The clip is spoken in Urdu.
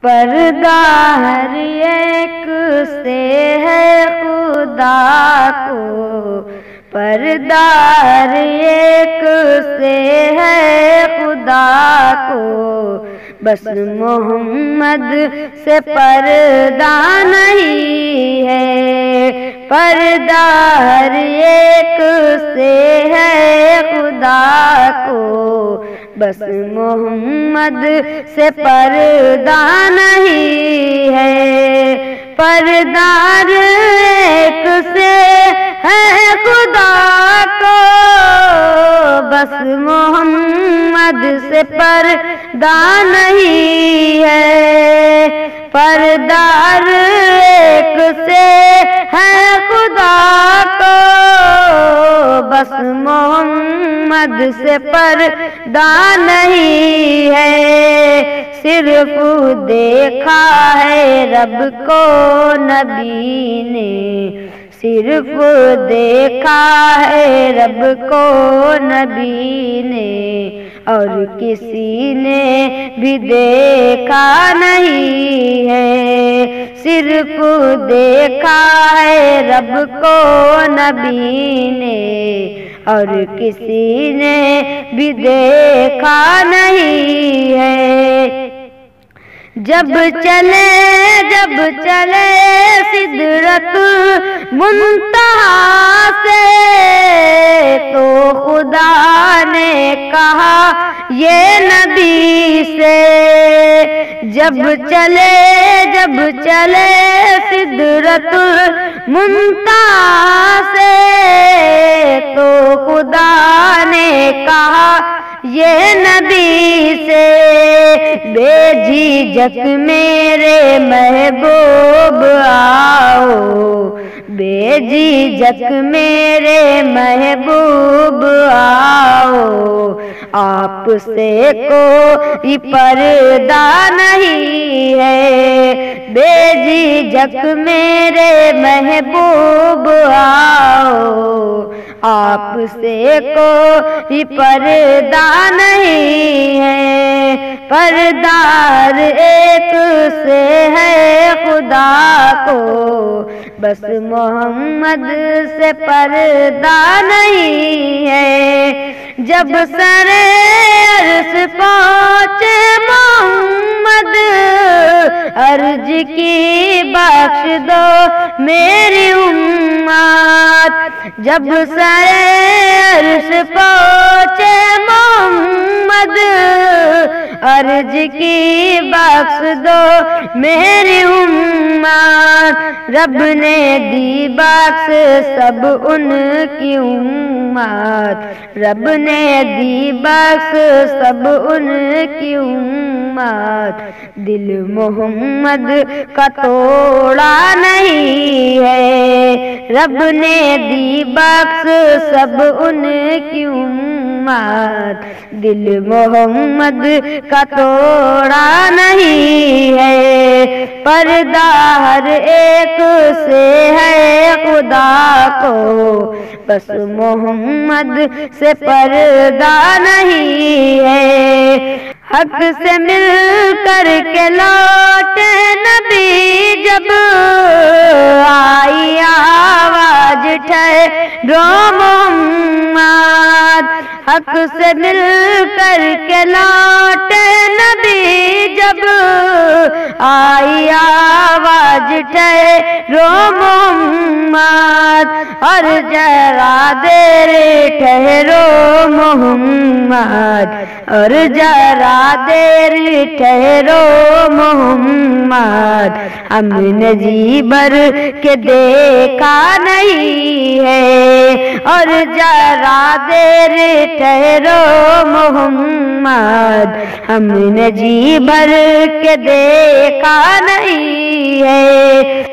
پردہ ہر ایک سے ہے خدا کو، پردہ ہر ایک سے ہے خدا کو، بس محمد سے پردہ نہیں ہے، پردہ ہر ایک سے ہے خدا کو، بس محمد سے پردہ نہیں ہے، پردہ ہر ایک سے ہے خدا کو، بس محمد سے پردہ نہیں ہے، پردہ ہر ایک سے ہے خدا کو، بس محمد سے پردہ نہیں ہے، صرف دیکھا ہے رب کو نبی نے، صرف دیکھا ہے رب کو نبی نے، اور کسی نے بھی دیکھا نہیں ہے، صرف دیکھا ہے رب کو نبی نے، اور کسی نے بھی دیکھا نہیں ہے، جب چلے سدرت منتہا سے، تو خدا نے کہا یہ نبی سے، جب چلے سدرت منتہا سے، تو خدا نے کہا یہ نبی سے، بے جھجک میرے محبوب آؤ، بے جھجک میرے محبوب آؤ، آپ سے کوئی پردہ نہیں ہے، بے جھجک میرے محبوب آؤ، آپ سے کوئی پردہ نہیں ہے، پردہ ہر ایک سے ہے خدا کو، بس محمد سے پردہ نہیں ہے، جب سر عرش پہنچے محمد، عرض کی بخش دو میری امت، جب سر عرش پہنچے محمد، عرض کی بخش دو میری امت، رب نے دی بخش سب ان کی امت، رب نے دی بخش سب ان کی امت، دل محمد کا توڑا نہیں ہے، رب نے دی بخش سب ان کی امت، دل محمد کا توڑا نہیں ہے، پردہ ہر ایک سے ہے خدا کو، بس محمد سے پردہ نہیں ہے، حق سے مل کر کے لوٹے نبی جب، آئی آواز ٹھہرو محمد، حق سے مل کر کے لوٹے نبی جب، آئی آواز ٹھہرو محمد، اور ذرا دیر ٹھہرو محمد، اور ذرا دیر ٹھہرو محمد، ہم نے جی بھر کے دیکھا نہیں ہے، اور ذرا دیر ٹھہرو محمد، ہم نے جی بھر کے دیکھا نہیں ہے،